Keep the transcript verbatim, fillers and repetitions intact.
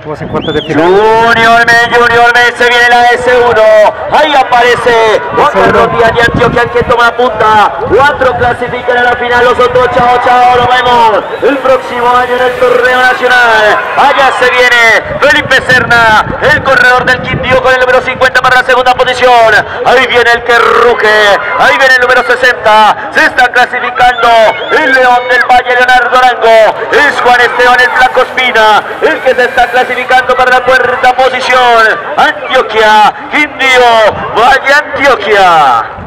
estuvimos en cuartos de final. Junior Men, Junior Men, se viene la S uno. Ahí aparece Juan Carlos Díaz de Antioquia, el que toma punta. Cuatro clasifican a la final, los otros chao, chao, lo vemos el próximo año en el torneo nacional. Allá se viene Felipe Serna, el corredor del Quindío con el número cincuenta para la segunda posición. Ahí viene el que ruge, ahí viene el número sesenta. Se está clasificando el León del Valle, Leonardo Arango. Es Juan Esteban el Blanco Espina, el que se está clasificando para la cuarta posición. Antioquia, Quindío, Valle Antioquia.